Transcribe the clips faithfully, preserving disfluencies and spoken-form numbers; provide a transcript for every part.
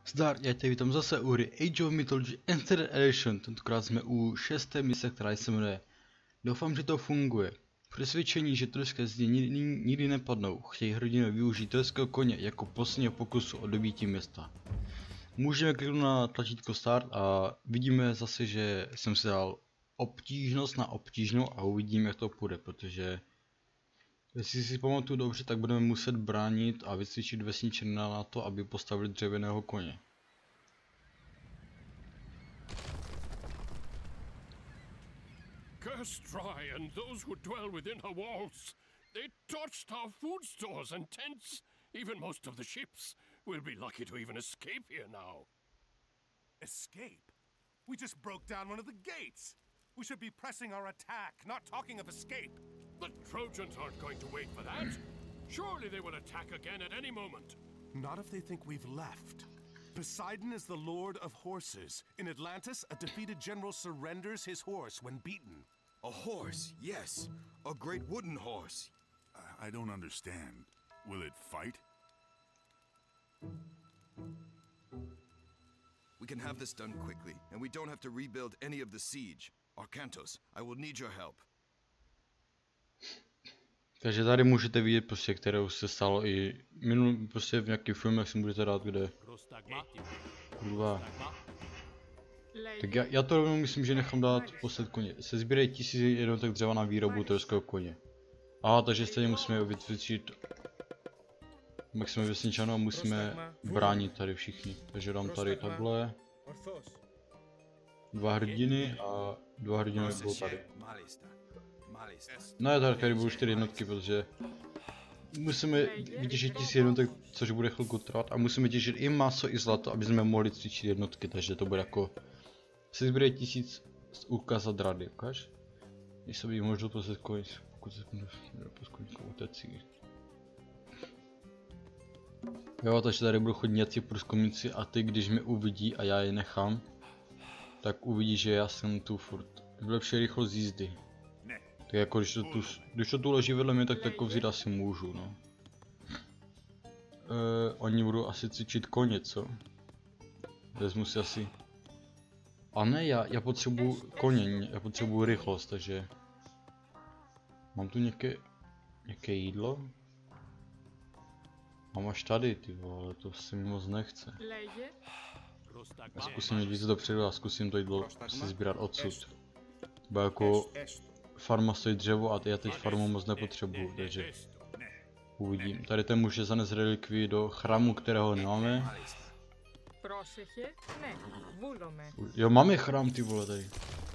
Zdar, já tě vítám zase u hry Age of Mythology Enhanced Edition, tentokrát jsme u šesté mise, která se jmenuje. Doufám, že to funguje. Přesvědčení, že turecké zdi nikdy, nikdy nepadnou, chtějí hrdinové využít tureckého koně jako posledního pokusu o dobití města. Můžeme kliknout na tlačítko Start a vidíme zase, že jsem si dal obtížnost na obtížnou a uvidím, jak to půjde, protože jestli si pamatuju dobře, tak budeme muset bránit a vycvičit vesničana na to, aby postavili dřevěného koně. Curse Dry and those who dwell within her walls. They torched our food stores and tents. Even most of the ships. We'll be lucky to even escape here now. Escape? We just broke down one of the gates. We should be pressing our attack, not talking of escape. The Trojans aren't going to wait for that. Surely they will attack again at any moment. Not if they think we've left. Poseidon is the lord of horses. In Atlantis, a defeated general surrenders his horse when beaten. A horse, yes. A great wooden horse. I don't understand. Will it fight? We can have this done quickly, and we don't have to rebuild any of the siege. Arkantos, I will need your help. Takže tady můžete vidět prostě, kterou se stalo i minulý, prostě v nějakých filmech si můžete dát, kde. Kurva. Tak já, já to rovnou myslím, že nechám dát posled koně. Se sbírají tisíc jednotek dřeva na výrobu tureckého koně. Aha, takže stejně musíme vycvičit. Jak jsme vesničanou a musíme bránit tady všichni. Takže dám tady takhle. Dva hrdiny a dva hrdiny budou tady. Ne, tady, tady budou čtyři jednotky, protože musíme vytěžit tisíc jednotek, což bude chvilku trvat, a musíme těžit i maso, i zlato, aby jsme mohli cvičit jednotky, takže to bude jako. Se zbírají tisíc ukázat rady, ukáž? Když se by možná poslat koň, pokud se poskoňkou utecí. Jo, takže tady budou chodit nějací průzkumníci a ty, když mě uvidí a já je nechám, tak uvidí, že já jsem tu furt. Vylepší rychlost jízdy. Tak jako když to tu, když to tu leží vedle mě, tak takovou vzít asi můžu, no. E, oni budou asi cvičit koně, co? Vezmu si asi. A ne, já, já potřebuji koně, já potřebuji rychlost, takže. Mám tu nějaké, nějaké jídlo? Mám až tady, ty vole, ale to se mi moc nechce. Já zkusím jít víc dopředu a zkusím to jídlo si sbírat odsud. Bo jako farma stojí dřevo a já teď farmu moc nepotřebuju, takže uvidím. Tady ten muž je zanes relikví do chrámu, kterého nemáme. Jo, máme chrám, ty vole, tady.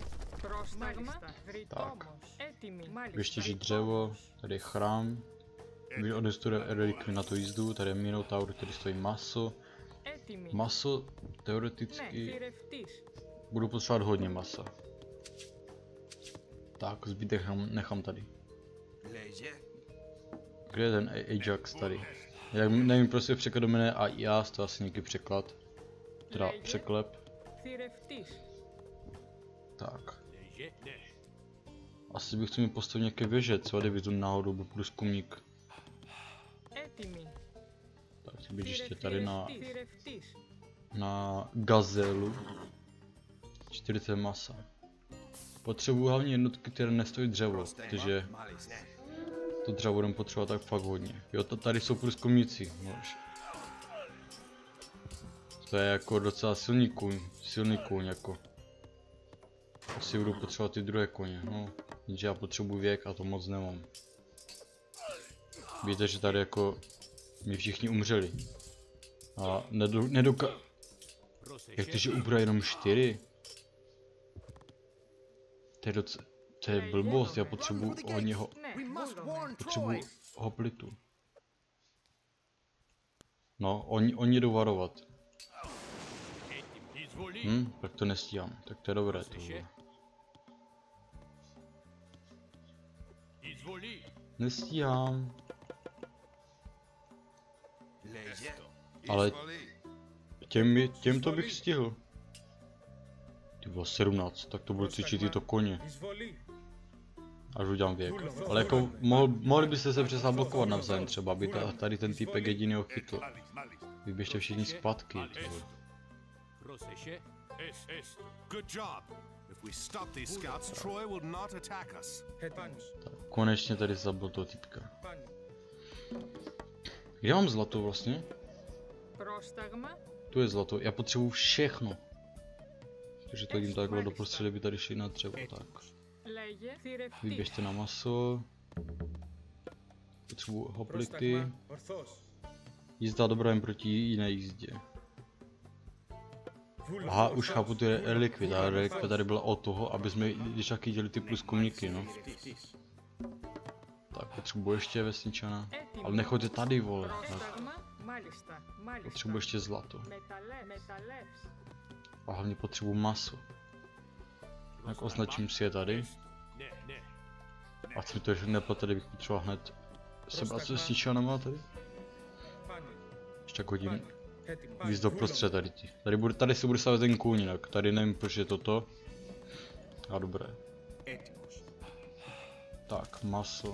Tak. Vyštěžit dřevo, tady je chrám. Odnesu relikví na tu jízdu, tady je Minotaur, který stojí maso. Maso, teoreticky budu potřebovat hodně masa. Tak, zbytek nechám tady. Kde je ten Ajax tady? Já nevím, prostě překlad do mene a já, to asi nějaký překlad. Teda překlep. Tak. Asi bych chtěl mi postavit nějaké věže, co kdyby tu náhodou byl průzkumník. Tak ty běžíš tady na, na gazelu. čtyřicet masa. Potřebuji hlavně jednotky, které nestojí dřevo, protože to dřevo budeme potřebovat tak fakt hodně. Jo, to tady jsou průzkumníci. To je jako docela silný kůň, silný kůň jako. Asi budu potřebovat ty druhé koně, no. Jenže já potřebuji věk a to moc nemám. Víte, že tady jako mi všichni umřeli. A nedo, nedoka... Jak to, že ubral jenom čtyři? To je docela... To je blbost, já potřebuji hodně ho... Potřebuji hoplitu. No, oni, oni jdou varovat. Hm, tak to nestíhám, tak to je dobré tohle. Nestíhám. Ale těm, těmto bych stihl. Ty bylo sedmnáct, tak to budu cvičit tyto koně. Až udělám věk. Ale jako mohl, mohli byste se přestat blokovat navzájem třeba, aby ta, tady ten týpek jediný ho chytl. Vyběžte všichni zpátky. Πρόσεχε. Est, est. Good job. If we stop these scouts, Troy will not attack us. Tak, konečně tady zabil toho týpka. Kde mám zlato vlastně? Tu je zlato, já potřebuji všechno. Takže to jim takhle do prostředí, by tady šli na dřevo, tak. Vyběžte na maso. Potřebuji hoplity. Jízda dobrá jen proti jiné jízdě. Aha, už chápu ty relikvy, ta relikvie tady byla od toho, aby jsme když taky dělali ty pluskovníky, no. Tak, potřebuji ještě vesničana. Ale nechoďte tady, vole. Tak. Potřebuji ještě zlato. A hlavně potřebuji maso. Tak označím si je tady. A si mi to ještě nepad, tady bych potřeboval hned sebrat s vesničanama tady. Ještě tak hodím víc do prostřed tady ti. Tady, bude, tady se bude stavit ten kůň, jinak tady nevím proč je toto. A dobré. Tak, maso.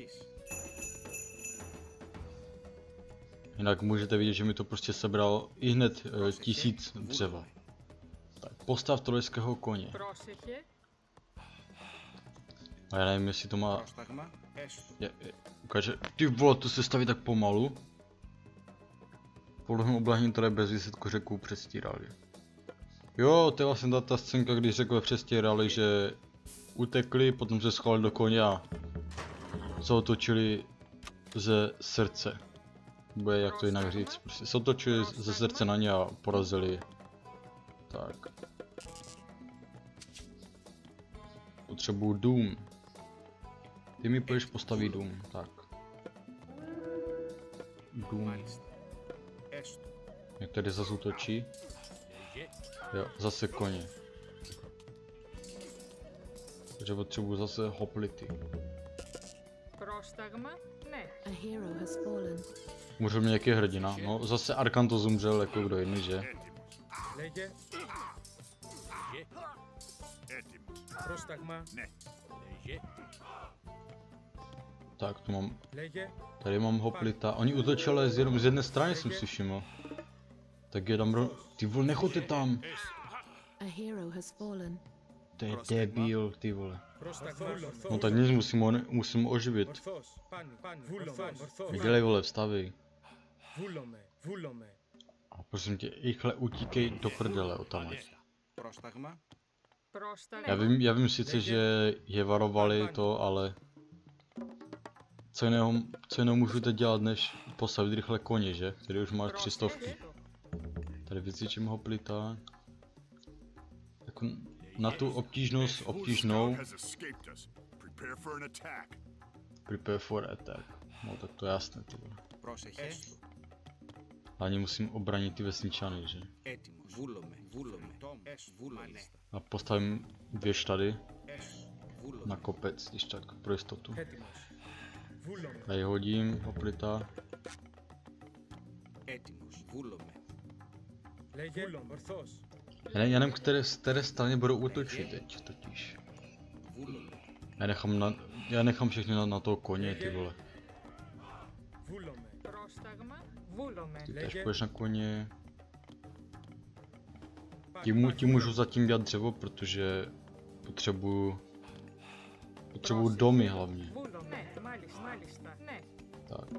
Jinak můžete vidět, že mi to prostě sebral i hned e, tisíc dřeva. Tak, postav trojského koně. A já nevím, jestli to má... Je, je, ukáže, ty vole, to se staví tak pomalu. Podle oblahní, které bez výsledku řeků přestírali. Jo, to je vlastně ta, ta scénka, když řekové přestírali, že utekli, potom se schovali do koně a se otočili ze srdce. Bude jak to jinak říct, prostě se otočili ze srdce na ně a porazili. Tak. Potřebuju dům. Ty mi půjdeš postavit dům, tak. Dům. Jak tady zase útočí? Jo, zase koně. Takže potřebuji zase hoplity. Můžu mě nějaký hrdina? No, zase Arkanto zumřel jako kdo jiný, že? Tak, tu mám... Tady mám hoplita. Oni útočili z jenom z jedné strany, jsem si všiml. Tak je tam ro... Ty vole, nechoďte tam! To je debil, ty vole. No tak nic, musím ho, musím ho oživit. Dělej, vole, vstavej. A prosím tě, rychle utíkej do prdele odtamať. Já vím, já vím sice, že je varovali to, ale... Co jiného, co jiného můžu teď dělat, než postavit rychle koně, že? Tady už máš tři stovky. Tady vycvičím hoplita. Jako na tu obtížnost, obtížnou. Prepare for attack. No tak to je jasné, ty vole. Hlavně musím obranit ty vesničany, že? A postavím věž tady. Na kopec, když tak, pro jistotu. Tady hodím hoplita. Já, ne, já nevím, které, z které straně budou útočit teď, totiž. Já nechám, na, já nechám všechny na, na toho koně, ty vole. Ty tež půjdeš na koně. Tím, tím můžu zatím dělat dřevo, protože potřebuju... Potřebuju domy hlavně. Tak.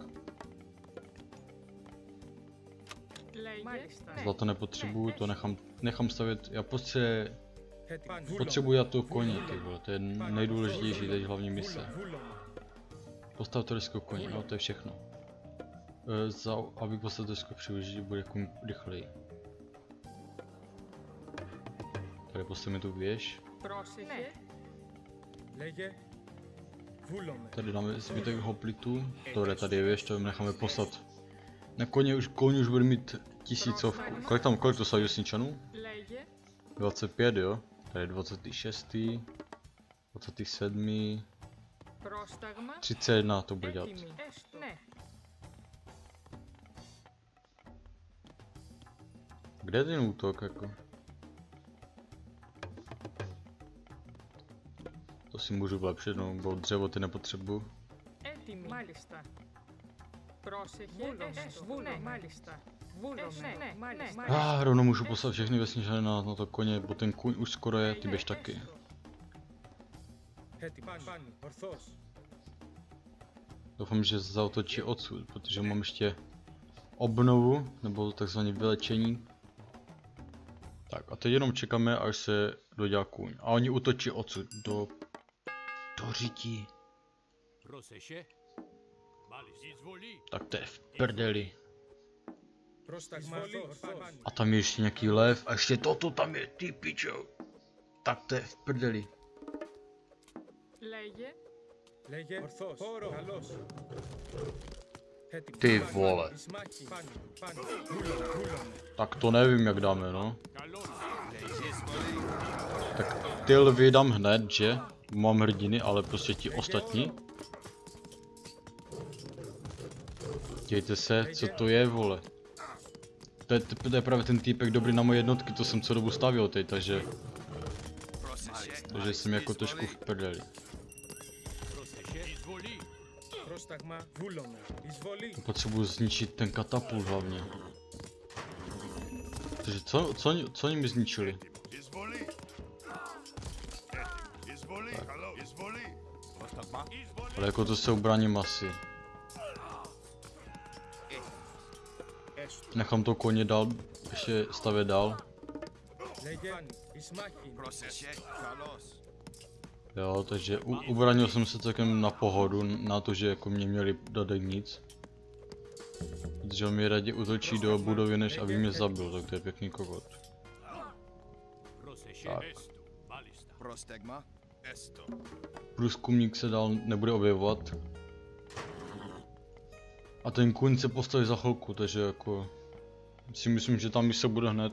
Zlato nepotřebuju, to nechám, nechám stavět, já potře, potřebuji já to koně, ty vole, to je nejdůležitější teď hlavní mise. Postav to risko koně, no to je všechno. E, za, aby postav to risko přivěžit, bude jako rychleji. Tady postavíme tu věž. Tady dáme zbytek hoplitů, tohle tady je věž, to necháme poslat. Na koně už, koně už bude mít tisícovku. Kolik tam, kolik to staví vesničanů? dvacet pět, jo? Tady dvacet šest, dvacet sedm, třicet jedna to bude dělat. Kde je ten útok, jako? To si můžu vylepšit, no, bo dřevo ty nepotřebuju. Ah, rovnou můžu poslat všechny vesničany na, na to koně, bo ten kůň už skoro je, ty běž taky. Doufám, že zaotočí odsud, protože mám ještě obnovu, nebo takzvané vylečení. Tak a teď jenom čekáme, až se dodělá kůň. A oni útočí odsud, do... do řítí. Tak to je v prdeli. A tam je ještě nějaký lev a ještě toto tam je, ty pičo. Tak to je v prdeli. Ty vole. Tak to nevím, jak dáme, no. Tak ty lvy dám hned, že? Mám hrdiny, ale prostě ti ostatní. Dějte se, co to je, vole. To je, to je právě ten týpek dobrý na moje jednotky, to jsem co dobu stavil teď, takže... Takže jsem jako trošku v prdeli. Potřebuji zničit ten katapult hlavně. Takže co, co, co oni mi zničili? Tak. Ale jako to se ubráním asi. Nechám to koně dál, ještě stavět dál. Jo, takže u, ubranil jsem se celkem na pohodu, na to, že jako mě měli dát nic. Protože on mi raději útočí do budovy, než aby mě zabil, tak to je pěkný kokot. Tak. Průzkumník se dál nebude objevovat. A ten kůň se postaví za chvilku, takže jako... si myslím, že tam se bude hned.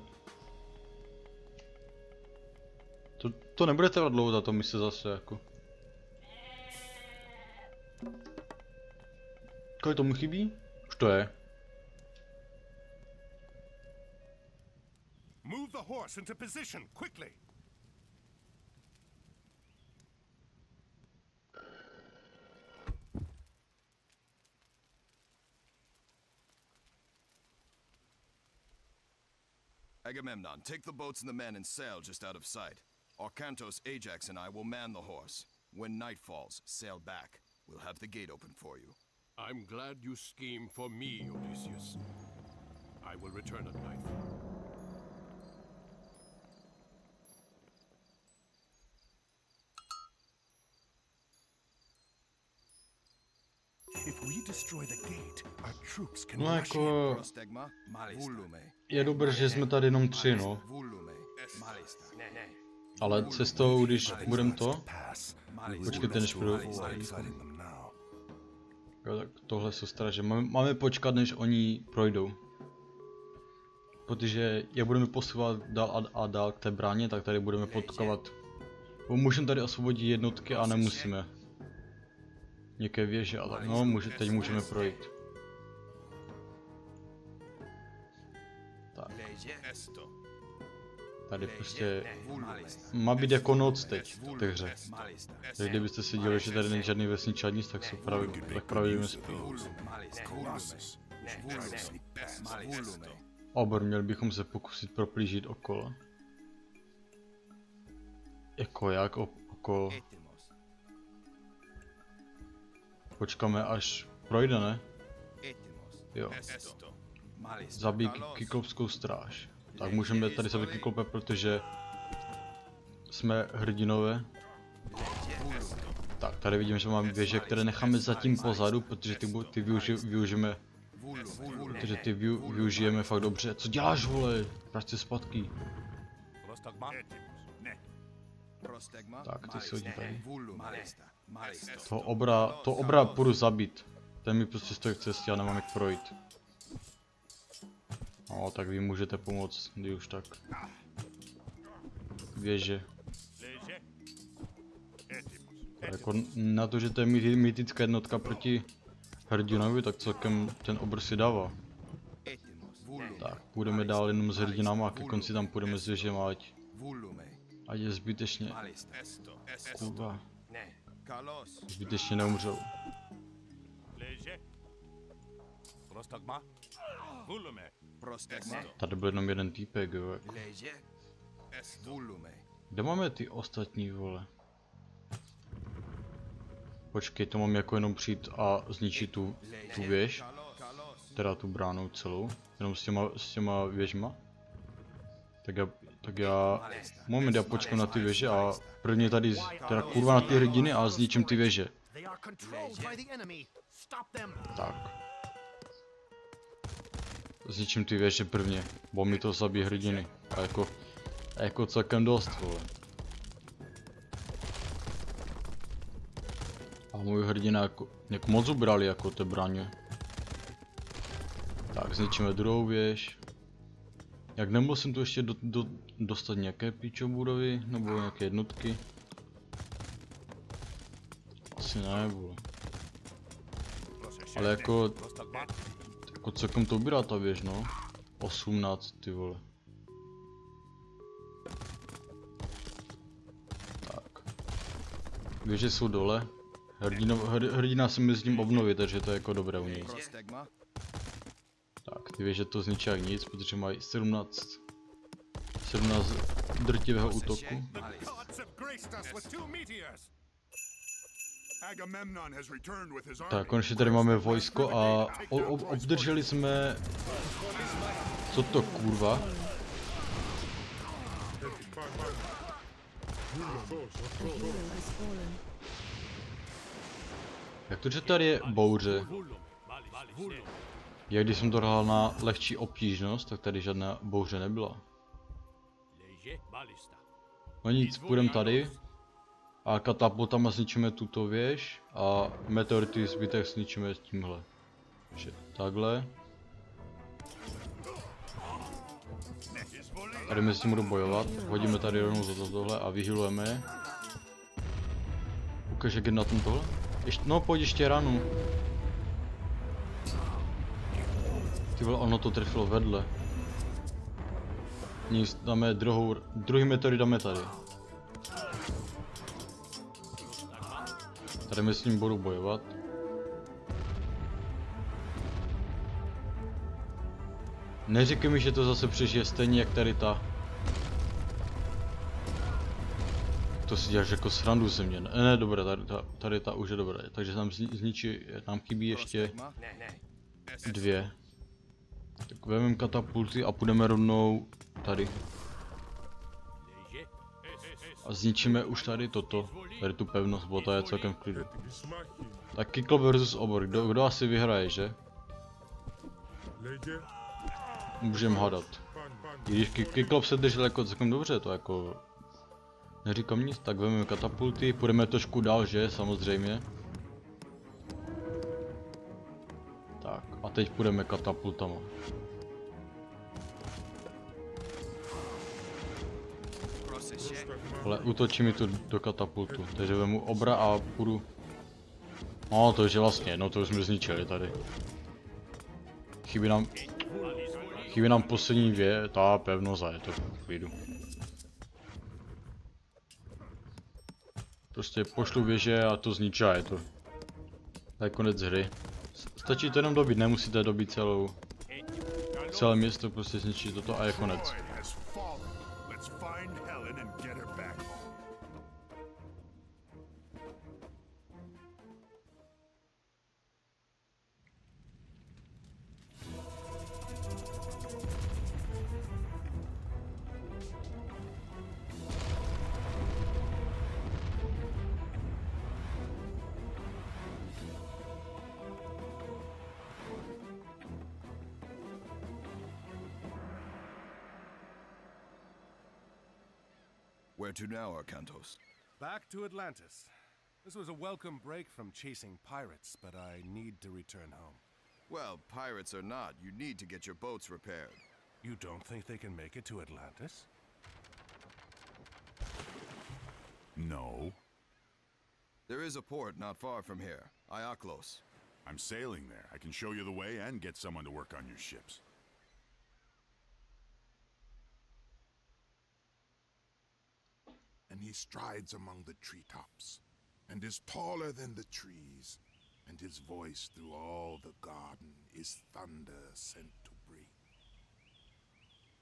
To, to nebude trvat dlouho, tato mise zase jako. Kolik tomu chybí? Už to je. Move the horse into position, quickly. Agamemnon, take the boats and the men and sail just out of sight. Arkantos, Ajax, and I will man the horse. When night falls, sail back. We'll have the gate open for you. I'm glad you scheme for me, Odysseus. I will return at nightfall. If we destroy the gate, our troops can No rush in. jako... Prostegma, Vulume. Je dobré, že jsme tady jenom tři, no. Vulume. Malista. Ale cestou, když budem to... Pass. Počkejte, než budu... Letting them know. Jo, tak tohle jsou straže. Máme, máme počkat, než oni projdou. Protože jak budeme posouvat dál a, a dál k té bráně, tak tady budeme potkovat. Můžeme tady osvobodit jednotky a nemusíme. Nějaké věže, ale no, může, teď můžeme projít. Tak. Tady prostě má být jako noc teď v té hře. Takže kdybyste si dělali, že tady není žádný vesničan nic, tak jsou právě, tak pravděpodobně spí. Obor, měli bychom se pokusit proplížit okolo. Jako jak okolo? Počkáme, až projde, ne? Jo. Zabij kyklopskou stráž. Tak můžeme tady zabít kyklope, protože jsme hrdinové. Tak, tady vidím, že máme věže, které necháme zatím pozadu, protože ty, ty využi, využijeme. Protože ty vyu, využijeme fakt dobře. Co děláš, vole? Vrať se zpátky. Tak, ty si hodně tady. To obra, to obra půjdu zabít. Ten mi prostě stojí v cestě a nemám jak projít. No, tak vy můžete pomoct, kdy už tak. Věže. Jako na to, že to je mytická jednotka proti hrdinovi, tak celkem ten obr si dává. Tak, půjdeme dál jenom s hrdinama a ke konci tam půjdeme s věžema, ať, ať je zbytečně. Kurva. Zbytečně neumřou. Tady byl jenom jeden týpek, jo. Kde máme ty ostatní, vole? Počkej, to mám jako jenom přijít a zničit tu, tu věž. Teda tu bránu celou. Jenom s těma, s těma věžma. Tak já, tak já... Moment, já počkám na ty věže a prvně tady, teda kurva na ty hrdiny a zničím ty věže. Tak. Zničím ty věže prvně, bo mi to zabije hrdiny. A jako... A jako celkem dost, vole. A můj hrdina jako... Jak moc ubrali jako ty braně. Tak, zničíme druhou věž. Jak nemusím tu ještě do, do, dostat nějaké píčo budovy, nebo nějaké jednotky? Asi ne, vole. Ale jako... Jako celkem to ubírá ta věž, no. osmnáct, ty vole. Tak. Věže jsou dole. Hrdina, hrdina se mi s ním obnoví, takže to je jako dobré u něj. Tak, ty věže to zničí jak nic, protože mají sedmnáct... sedmnáct drtivého útoku. Tak, konečně tady máme vojsko a o, o, obdrželi jsme... Co to kurva? Jak to, že tady je bouře? Já když jsem to hrál na lehčí obtížnost, tak tady žádná bouře nebyla. No nic, půjdeme tady. A katapultama zničíme tuto věž a meteority zbytek zničíme tímhle. Takže takhle. Tady my s tím budu bojovat, hodíme tady rovnou za tohle a vyhylujeme. Ukaž, jak je na tom tohle? Ještě, no pojď ještě ranu. Ty vole, ono to trefilo vedle. Nic, dáme druhou, druhý meteorit dáme tady. Tady my s ním budu bojovat. Neříkej mi, že to zase přežije stejně jak tady ta. To si děláš jako srandu ze mě. Ne, ne dobré, tady ta, tady ta už je dobré. Takže nám zničí, nám chybí ještě dvě. Tak vezmeme katapulty a půjdeme rovnou tady. A zničíme už tady toto, tady tu pevnost, bo to je celkem v klidu. Tak Kyklop versus Obor, kdo, kdo asi vyhraje, že? Můžeme hadat. I když Kyklop se držel jako celkem dobře, to jako... Neříkám nic, tak vezmeme katapulty, půjdeme trošku dál, že? Samozřejmě. Tak, a teď půjdeme katapultama. Ale útočí mi tu do katapultu, takže vemu obra a půjdu... No to je vlastně, no to už jsme zničili tady. Chybí nám... Chybí nám poslední dvě, ta pevnost a je to v klidu. Prostě pošlu věže a to zničí a je to. To je konec hry. Stačí to jenom dobít, nemusíte dobít celou... Celé město, prostě zničí toto a je konec. Where to now, Arcantos? Back to Atlantis. This was a welcome break from chasing pirates, but I need to return home. Well, pirates or not, you need to get your boats repaired. You don't think they can make it to Atlantis? No. There is a port not far from here, Iaklos. I'm sailing there. I can show you the way and get someone to work on your ships. And he strides among the treetops, and is taller than the trees, and his voice through all the garden is thunder sent to break.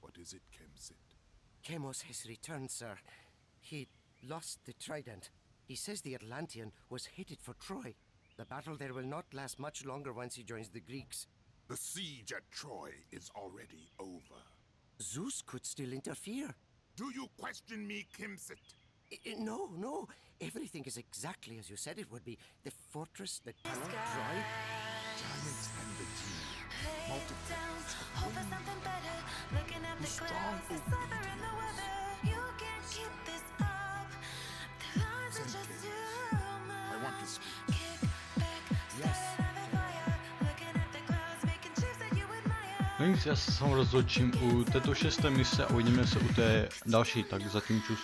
What is it, Kemsit? Chemos has returned, sir. He lost the trident. He says the Atlantean was headed for Troy. The battle there will not last much longer once he joins the Greeks. The siege at Troy is already over. Zeus could still interfere. Do you question me, Kemsit? I- I- no, no. Everything is exactly as you said it would be. The fortress, the town, Troy. Giants and the team. Multiple. Hope for something better. Looking at the Strong clouds, the obedience. sliver in the weather. You can't keep this up. The lines are just too much. I want to speak. Kick back, Yes. starting out the fire. Looking at the clouds, making chips that you admire. No nic, já se sám rozhodčím u této šesté mise a uvidíme se u té další, tak zatím čus.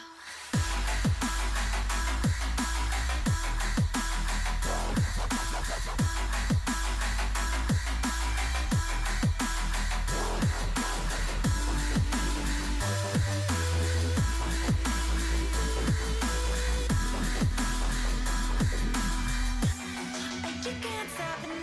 You can't stop the